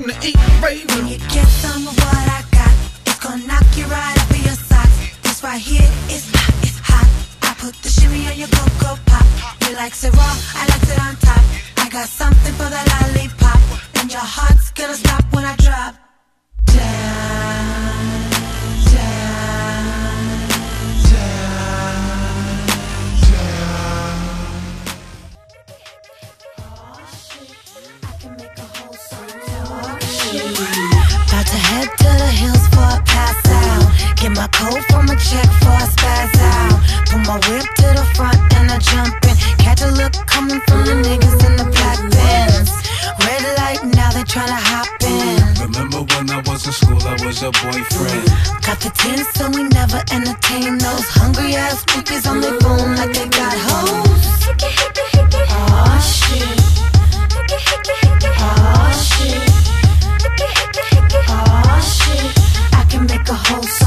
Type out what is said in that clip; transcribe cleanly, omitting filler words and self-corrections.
and it ain't raining. When you get some of what I got, it's gonna knock you right off of your socks. This right here is hot, it's hot. I put the shimmy on your cocoa pop. You like it raw, I like it on top. I got something for that lollipop, and your heart's gonna stop when I drop down, down, down, down. Oh shit, I can make a whole song. Oh shit. About to head to the hills for a pass out. Get my coat from a check for a spaz out. Put my whip to the front and I jump in. Catch a look coming from the niggas in the black Benz. Red light, now they tryna hop in. Remember when I was in school, I was your boyfriend. Got the 10, so we never entertain those hungry ass cookies on their phone like they got hoes. Oh shit. Oh shit. Oh shit. I can make a whole